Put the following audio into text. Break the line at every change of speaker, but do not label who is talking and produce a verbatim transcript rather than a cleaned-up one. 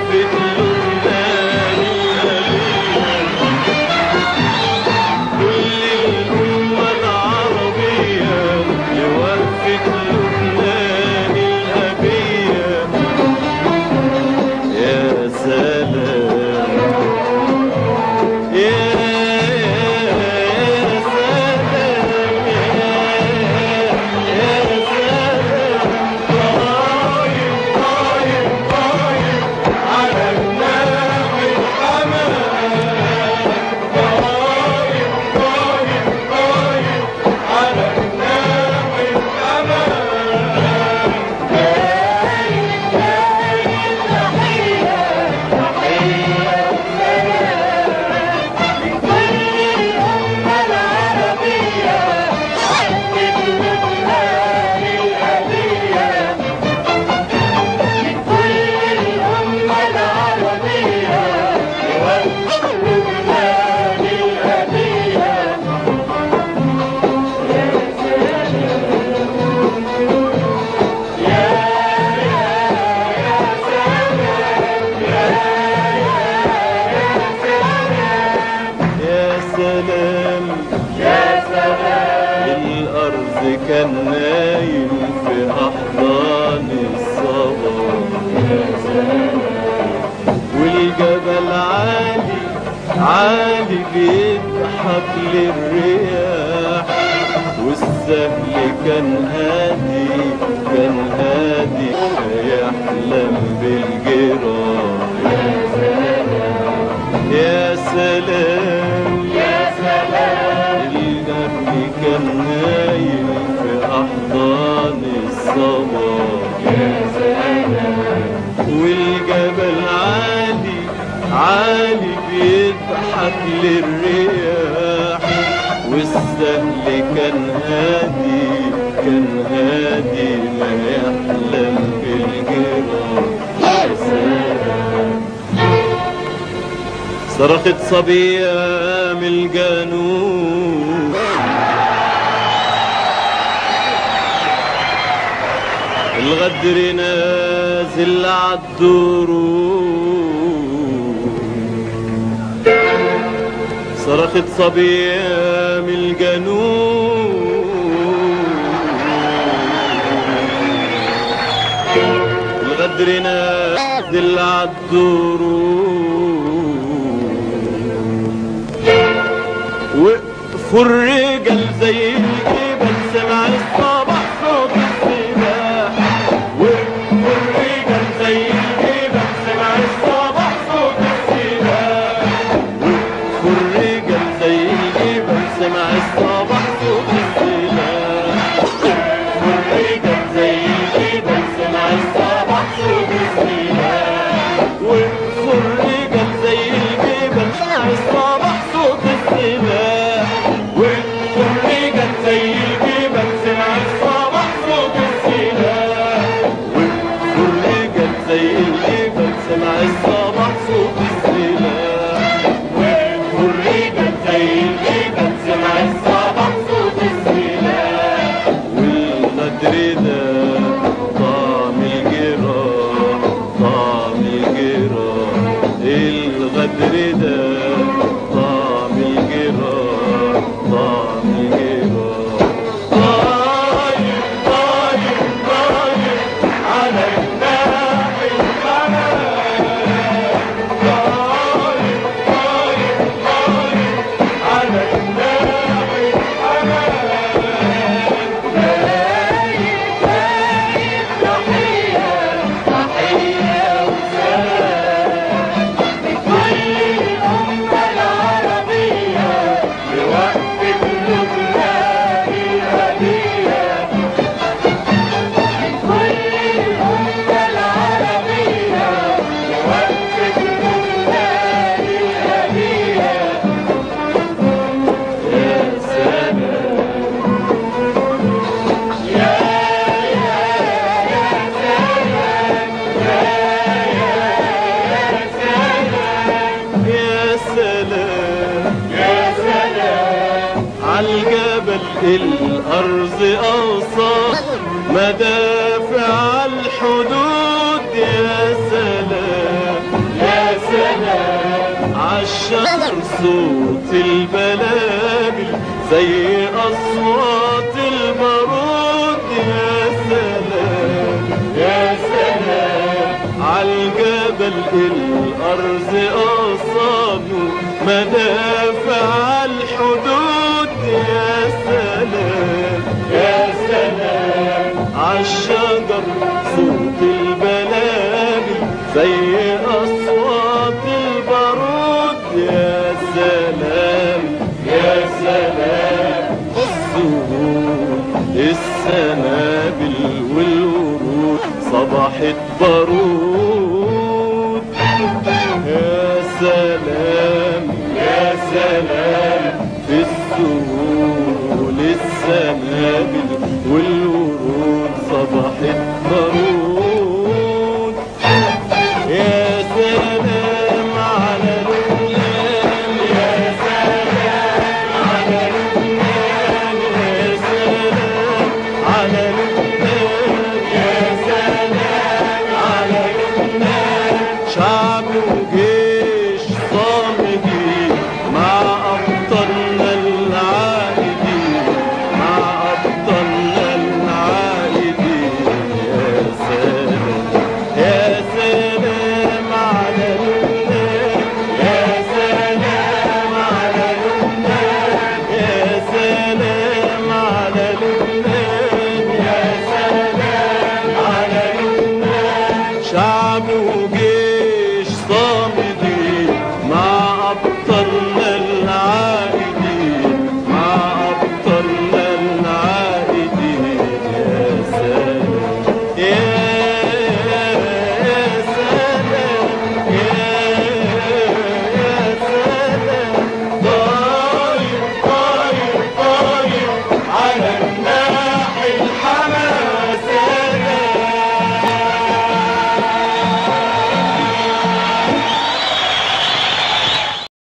كان نايم في أحضان الصباح، والجبل عالي عالي بيضحك للرياح، والسهل كان هادي كان هادي يحلم بالجراح. يا سلام يا سلام النبي كان نايم في أحضان الصباح، يا سلام والجبل عالي عالي بيضحك للرياح، والسهل كان هادي كان هادي ما يحلم بالجراح. يا سلام صرخت صبية من الجنوب، الغدر نازل عالدروب، صرخت صبية من الجنوب، الغدر نازل عالدروب، وقفوا الرجال زي الجبل سمع الصباح صوت السباح، وقفوا الرجال زي الجبل سمع الصباح صوت السباح، وقفوا الرجال زي الجبل سمع الصباح صوت السباح، وقفوا الرجال زي الجبل سمع الصباح صوت السباح، وقفوا الرجال زي الجبل سمع الصباح صوت السباح، وقفوا الرجال زي الجبل سمع الصباح صوت السباح، وقفوا الرجال زي الجبل سمع الصباح صوت السباح، وقفوا الرجال زي الجبل سمع الصباح صوت السباح، والغدر ده طعم الجراح طعم الجراح، الغدر ده طعم الجراح طعم الجراح. طاير طاير طاير على جناح الحمام، طاير طاير طاير على جناح الحمام، دايب دايب تحية تحية وسلام لكل الأمة العربية بوقفة لبنان الهدية، لكل الأمة العربية بوقفة لبنان الهدية. يا سلام يا يا يا سلام يا يا يا سلام يا سلام يا سلام عالجبل الأرض أوصى مدافع الحدود. يا سلام صوت البلابل زي أصوات البارود. يا سلام يا سلام عالجبل الأرز أصابه مدافع الحدود. يا سلام يا سلام عالشجر صوت البلابل زي أصوات البارود. يا سلام يا سلام الزهور السنابل والورود صبحت بارود. يا سلام يا سلام في الزهور السنابل والورود صبحت بارود. يا سلام على لبنان يا سلام على لبنان يا سلام على لبنان يا سلام على لبنان. شعب وجيش صامدين مع أبطالنا العائدين مع أبطالنا العائدين. يا سلام يا سلام على لبنان يا سلام على لبنان يا سلام على لبنان يا سلام على لبنان. شعب وجيش صامدين مع أبطالنا